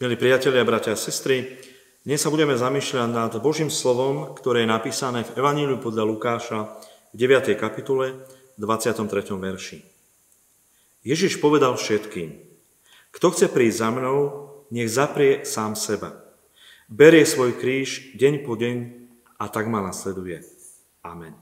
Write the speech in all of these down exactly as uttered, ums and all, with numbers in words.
Milí priatelia, bratia a sestry, dnes sa budeme zamýšľať nad Božím slovom, ktoré je napísané v Evaníliu podľa Lukáša v deviatej kapitole, dvadsiatom treťom verši. Ježiš povedal všetkým: Kto chce prísť za mnou, nech zaprie sám seba. Berie svoj kríž deň po deň a tak ma nasleduje. Amen.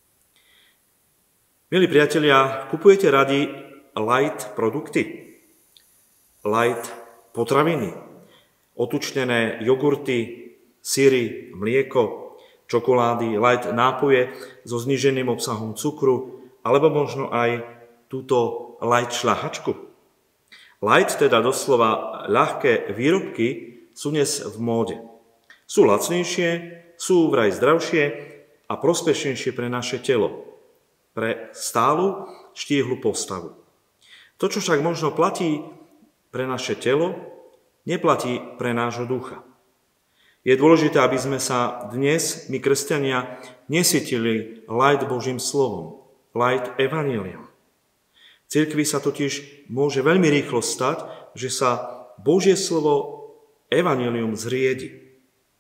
Milí priatelia, kupujete radi light produkty? Light potraviny? Otučnené jogurty, syry, mlieko, čokolády, light nápoje so zníženým obsahom cukru, alebo možno aj túto light šľahačku. Light, teda doslova ľahké výrobky, sú dnes v móde. Sú lacnejšie, sú vraj zdravšie a prospešnejšie pre naše telo, pre stálu štíhlu postavu. To, čo však možno platí pre naše telo, neplatí pre nášho ducha. Je dôležité, aby sme sa dnes, my kresťania, nesytili light Božím slovom, light evanjeliom. V cirkvi sa totiž môže veľmi rýchlo stať, že sa Božie slovo evanjelium zriedi.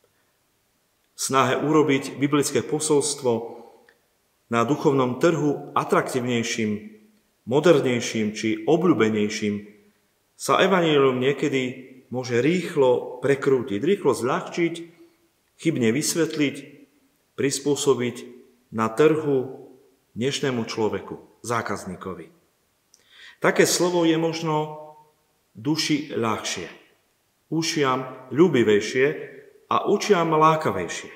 V snahe urobiť biblické posolstvo na duchovnom trhu atraktívnejším, modernejším či obľúbenejším sa evanjelium niekedy môže rýchlo prekrútiť, rýchlo zľahčiť, chybne vysvetliť, prispôsobiť na trhu dnešnému človeku, zákazníkovi. Také slovo je možno duši ľahšie, ušiam ľúbivejšie a očiam lákavejšie,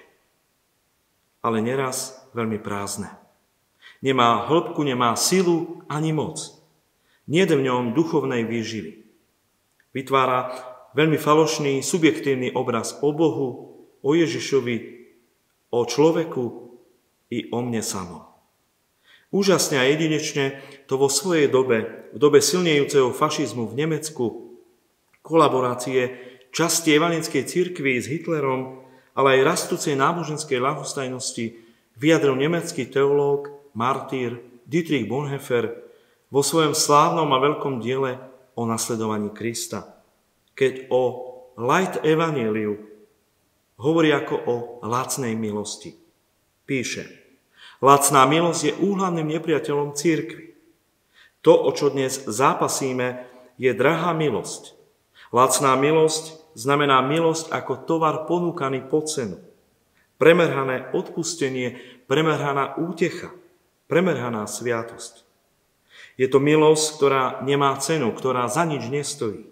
ale neraz veľmi prázdne. Nemá hĺbku, nemá silu ani moc. Nie je v ňom duchovnej výživy. Vytvára veľmi falošný, subjektívny obraz o Bohu, o Ježišovi, o človeku i o mne samom. Úžasne a jedinečne to vo svojej dobe, v dobe silnejúceho fašizmu v Nemecku, kolaborácie časti evanjelickej cirkvi s Hitlerom, ale aj rastúcej náboženskej ľahostajnosti vyjadril nemecký teológ, martýr Dietrich Bonhoeffer vo svojom slávnom a veľkom diele o nasledovaní Krista, keď o light evanjeliu hovorí ako o lacnej milosti. Píše: Lacná milosť je úhlavným nepriateľom cirkvi. To, o čo dnes zápasíme, je drahá milosť. Lacná milosť znamená milosť ako tovar ponúkaný po cenu. Premrhané odpustenie, premrhaná útecha, premrhaná sviatosť. Je to milosť, ktorá nemá cenu, ktorá za nič nestojí.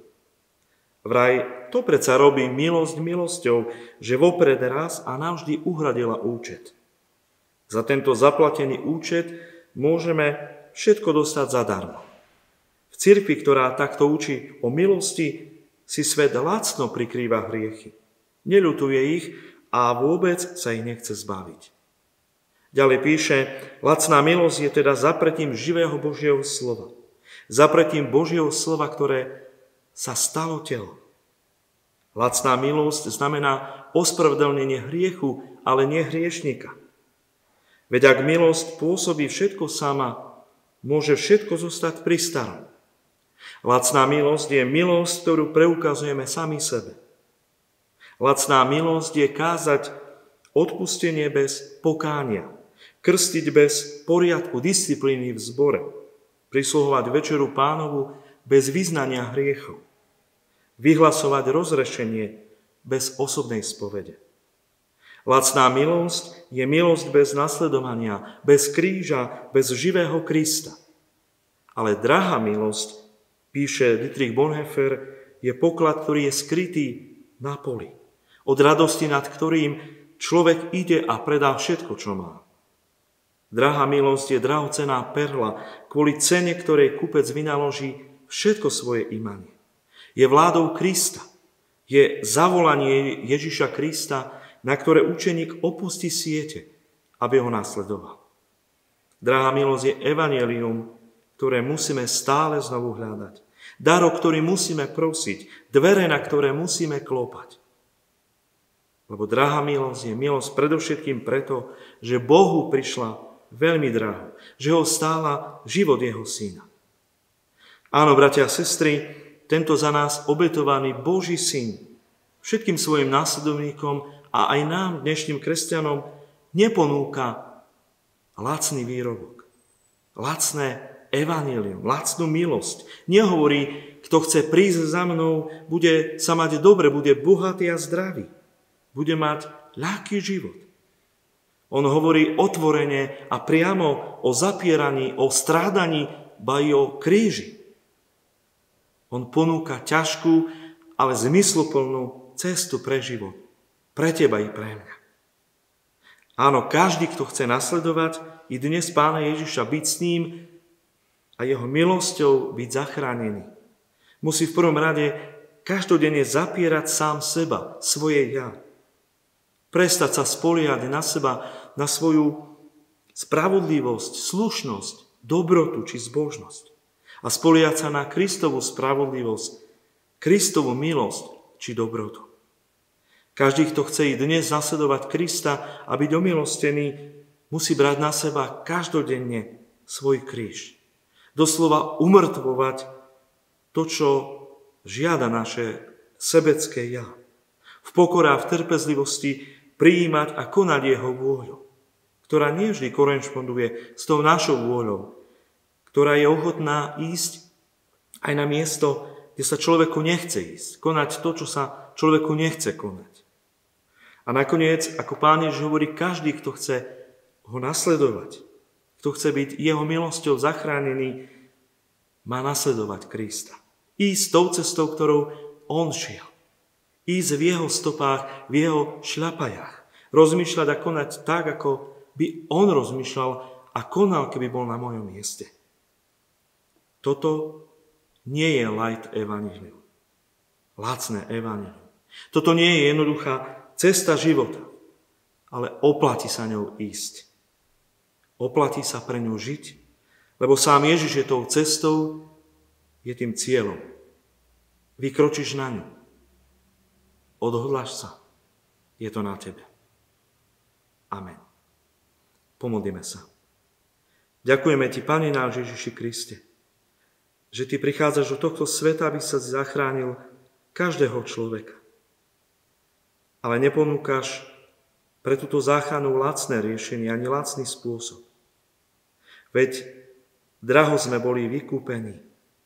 Vraj to predsa robí milosť milosťou, že vopred raz a navždy uhradila účet. Za tento zaplatený účet môžeme všetko dostať zadarmo. V cirkvi, ktorá takto učí o milosti, si svet lacno prikrýva hriechy. Neľutuje ich a vôbec sa ich nechce zbaviť. Ďalej píše: Lacná milosť je teda zapretím živého Božieho slova. Zapretím Božieho slova, ktoré sa stalo telom. Lacná milosť znamená ospravedlnenie hriechu, ale nie hriešnika. Veď ak milosť pôsobí všetko sama, môže všetko zostať pri starom. Lacná milosť je milosť, ktorú preukazujeme sami sebe. Lacná milosť je kázať odpustenie bez pokánia, krstiť bez poriadku, disciplíny v zbore, prisluhovať večeru Pánovu bez vyznania hriechov, vyhlasovať rozrešenie bez osobnej spovede. Lacná milosť je milosť bez nasledovania, bez kríža, bez živého Krista. Ale drahá milosť, píše Dietrich Bonhoeffer, je poklad, ktorý je skrytý na poli. Od radosti, nad ktorým človek ide a predá všetko, čo má. Drahá milosť je drahocenná perla, kvôli cene, ktorej kupec vynaloží všetko svoje imanie. Je vládou Krista. Je zavolanie Ježiša Krista, na ktoré učeník opustí siete, aby ho nasledoval. Drahá milosť je evanjelium, ktoré musíme stále znovu hľadať. Dar, o ktorý musíme prosiť. Dvere, na ktoré musíme klopať. Lebo drahá milosť je milosť predovšetkým preto, že Bohu prišla veľmi draho, že ho stála život jeho syna. Áno, bratia a sestry, tento za nás obetovaný Boží syn všetkým svojim následovníkom a aj nám, dnešným kresťanom, neponúka lacný výrobok, lacné evanjelium, lacnú milosť. Nehovorí, kto chce prísť za mnou, bude sa mať dobre, bude bohatý a zdravý, bude mať ľahký život. On hovorí otvorene a priamo o zapieraní, o strádaní, ba i o kríži. On ponúka ťažkú, ale zmysluplnú cestu pre život. Pre teba i pre mňa. Áno, každý, kto chce nasledovať i dnes Pána Ježiša, byť s ním a jeho milosťou byť zachránený, musí v prvom rade každodenne zapierať sám seba, svoje ja. Prestať sa spoliehať na seba, na svoju spravodlivosť, slušnosť, dobrotu či zbožnosť. A spoliehať sa na Kristovu spravodlivosť, Kristovu milosť či dobrotu. Každý, kto chce i dnes nasledovať Krista a byť omilostený, musí brať na seba každodenne svoj kríž. Doslova umrtvovať to, čo žiada naše sebecké ja. V pokore a v trpezlivosti prijímať a konať jeho vôľu, ktorá nie vždy korešponduje s tou našou vôľou, ktorá je ochotná ísť aj na miesto, kde sa človeku nechce ísť, konať to, čo sa človeku nechce konať. A nakoniec, ako Pán Ježiš hovorí, každý, kto chce ho nasledovať, kto chce byť jeho milosťou zachránený, má nasledovať Krista. Ísť tou cestou, ktorou on šiel. Ísť v jeho stopách, v jeho šľapajách. Rozmýšľať a konať tak, ako by on rozmýšľal a konal, keby bol na mojom mieste. Toto nie je light evanjelium. Lacné evanjelium. Toto nie je jednoduchá cesta života, ale oplatí sa ňou ísť. Oplatí sa pre ňu žiť, lebo sám Ježiš je tou cestou, je tým cieľom. Vykročíš na ňu. Odhodláš sa. Je to na tebe. Amen. Pomodlíme sa. Ďakujeme ti, Pane náš Ježiši Kriste, že ty prichádzaš do tohto sveta, aby sa zachránil každého človeka. Ale neponúkaš pre túto záchranu lacné riešenie, ani lacný spôsob. Veď draho sme boli vykúpení.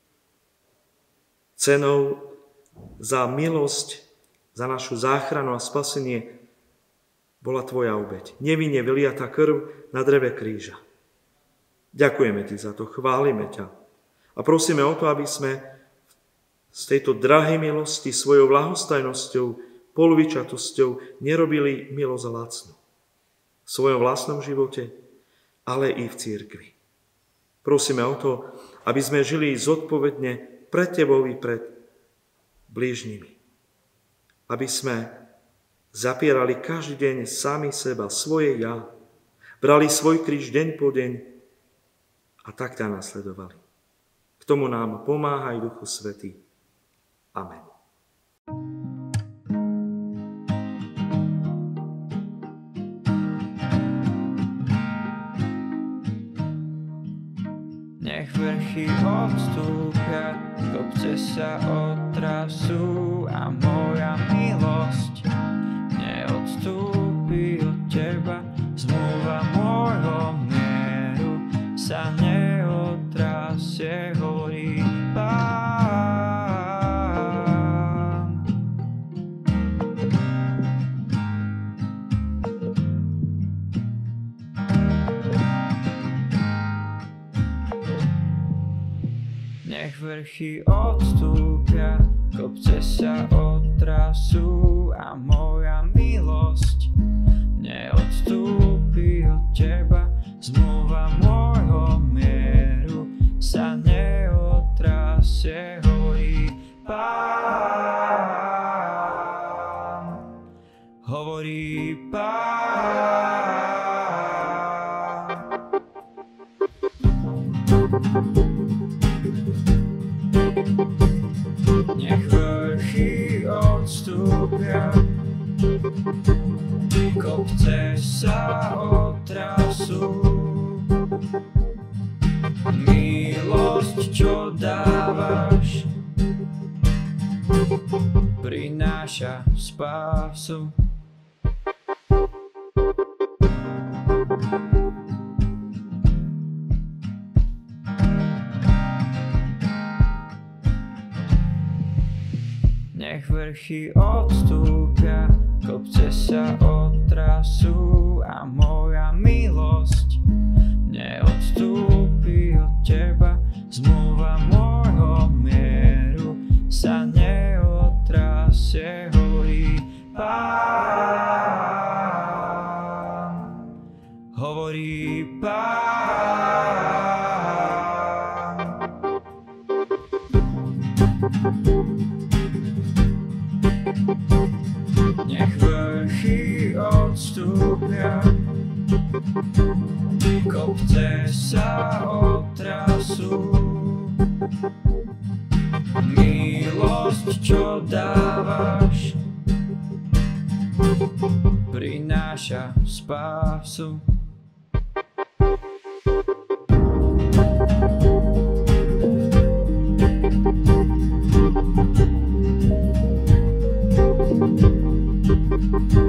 Cenou za milosť, za našu záchranu a spasenie bola tvoja obeť. Nevinne vyliatá krv na dreve kríža. Ďakujeme ti za to, chválime ťa. A prosíme o to, aby sme z tejto drahej milosti svojou ľahostajnosťou, polovičatosťou nerobili milosť lacnú. V svojom vlastnom živote, ale i v cirkvi. Prosíme o to, aby sme žili zodpovedne pred tebou i pred blížnymi. Aby sme zapierali každý deň sami seba, svoje ja, brali svoj kríž deň po deň a tak ťa nasledovali. K tomu nám pomáhaj Duchu Svätý. Amen. Nech vrchy odstúpia, kopce sa otrasú a moja milosť neodstúpi od teba. Zmluva môjho mieru sa neotrasie, hovorí Pán. Nech vrchy odstúpia, kopce sa otrasú a moja milosť neodstúpi od teba. Zmluva môjho mieru sa neotrasie, hovorí Pán. Hovorí Pán. Nech vrchy odstúpia, kopce sa otrasú. Milosť, čo dávaš, prináša spásu. Nech vrchy odstúpia, kopce sa otrasú a moja milosť neodstúpi od teba. Zmluva môjho mieru sa neotrasie, hovorí Pán, hovorí Pán. Nech vrchy odstúpia, kopce sa otrasú. Milosť, čo dávaš, prináša spásu. Thank you.